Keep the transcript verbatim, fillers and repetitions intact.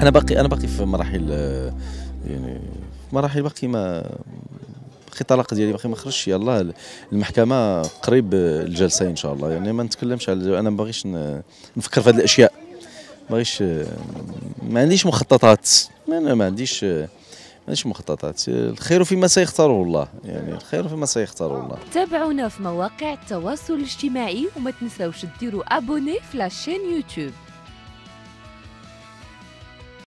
انا باقي انا باقي في مراحل، آه، يعني في مراحل باقي ما باقي الطلاق ديالي باقي ما خرجش. يلاه المحكمه قريب الجلسه ان شاء الله، يعني ما نتكلمش على، انا ما باغيش ن- نفكر في هذه الاشياء. ما باغيش، آه، ما عنديش مخططات. انا ما عنديش ما عنديش مخططات. الخير فيما سيختاره الله، يعني الخير فيما سيختاره الله. تابعونا في مواقع التواصل الاجتماعي وما تنساوش ديروا ابوني في لاشين يوتيوب.